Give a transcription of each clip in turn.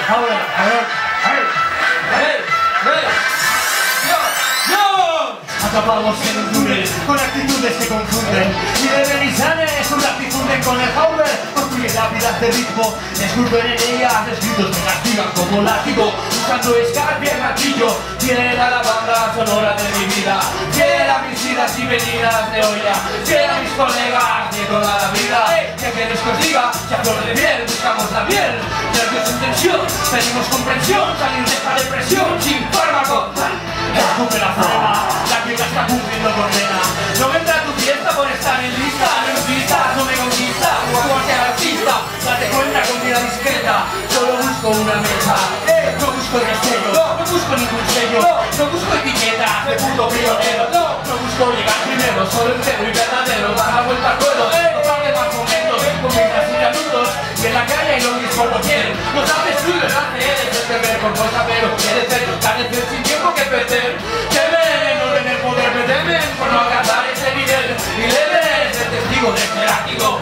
Acabados en un túnel, con actitudes que confunden. Y de Benisane es un latifunde con el Hauber. Construye lápidas de ritmo, esculpen en ellas escritos que castigan como látigo. Usando escarpia y martillo, fiel a la banda sonora de mi vida. Fiel a mis idas y venidas de olla. Fiel a mis colegas de toda la vida. ¿Qué quieres que os diga? Si a flor de miel buscamos la miel. Nervios en tensión, pedimos comprensión. Salir de esta depresión sin fármaco. Escupe la flema, la que está cumpliendo condena. No vendrá tu fiesta por estar en lista. No insistas, no me conquistas. Como sea artista, date cuenta con vida discreta. Solo busco una mesa. No busco el sello, no busco ningún sello. No busco etiquetas de puto pionero. No busco llegar primero, solo entero y verdadero. Dar la vuelta al ruedo, no tarde más momentos. Con mientras y anudos, y en la calle hay lo mismo por doquier. Nos haces tú y nos hace él. Es el ver con cosa, pero quiere ser carecer sin tiempo que perder. Temen, no tener poder, me temen por no alcanzar ese nivel. Y debes ser testigo de este látigo.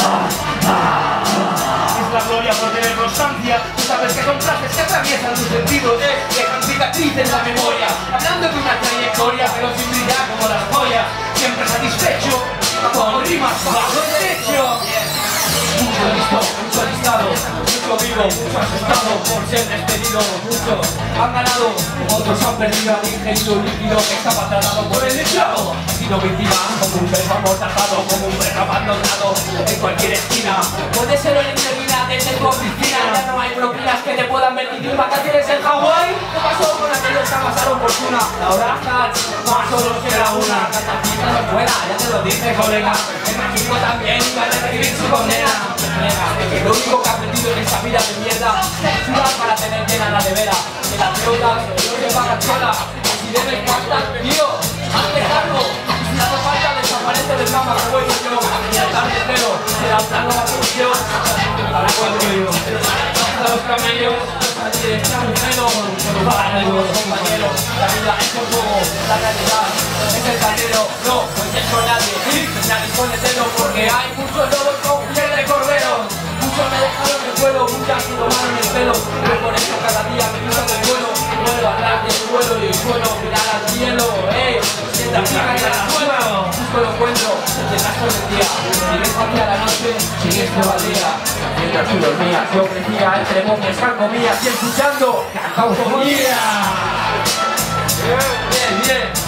Es la gloria por tener constancia. Tú sabes que son frases que atraviesan tus sentidos, dejan cicatriz en la memoria. Hablando de una trayectoria, pero sin brillar como las joyas. Siempre satisfecho, con rimas bajo el techo. Mucho listo, mucho alistado, mucho vivo, mucho asustado por ser despedido. Muchos han ganado, otros han perdido al ingeniero líquido que estaba tratado por el esclavo. Ha sido víctima como un perro amordazado, como un perro abandonado en cualquier esquina. Puede ser una interminable desde tu oficina. Ya no hay propinas que te puedan permitir vacaciones en Hawái. ¿Qué pasó con aquellos que amasaron fortuna? Ahora están más solos que la una. Catapista no fuera, ya te lo dije, colega. El mágico también va a recibir su condena. Que lo único que ha aprendido en esta vida de mierda es sudar para tener llena la nevera. Que las pelotas no se pagan solas. Si debes gastar, tío, hazte cargo. Y si hace falta, desaparece del mapa que voy yo. Y al tarde cero será otra nueva solución. Para los camellos, allí está un freno. Para los compañeros, la vida es un juego, la realidad es el tablero. No cuentes con nadie, nadie pone celo, porque hay muchos lobos con piel de cordero. Muchos me dejaron el vuelo, muchas me tomaron el pelo. Pero por eso cada día me piso del vuelo. Vuelo atrás del suelo y el suelo mirar al cielo. Sienta fija en el suelo. Busco lo encuentro, el rastro del día. Sigues hacia la noche, sigues que valía. Mientras tú dormías, yo crecía entre momias, calcomías y escuchando caufonía. Bien, bien.